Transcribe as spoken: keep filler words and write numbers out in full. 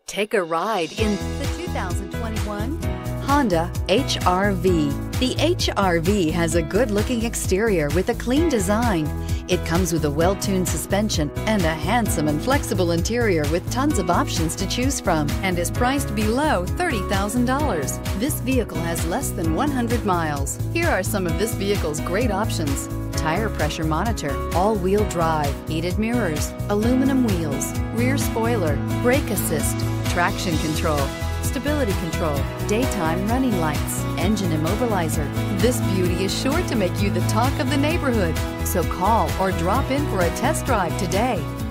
Take a ride in the two thousand twenty-one Honda H R V. The H R V has a good-looking exterior with a clean design. It comes with a well-tuned suspension and a handsome and flexible interior with tons of options to choose from and is priced below thirty thousand dollars. This vehicle has less than one hundred miles. Here are some of this vehicle's great options: tire pressure monitor, all-wheel drive, heated mirrors, aluminum wheels, rear spoiler, brake assist, traction control, stability control, daytime running lights, engine immobilizer. This beauty is sure to make you the talk of the neighborhood. So call or drop in for a test drive today.